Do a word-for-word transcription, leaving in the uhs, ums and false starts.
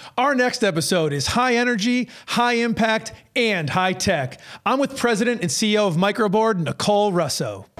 Our next episode is high energy, high impact, and high tech. I'm with President and C E O of Microboard, Nicole Russo.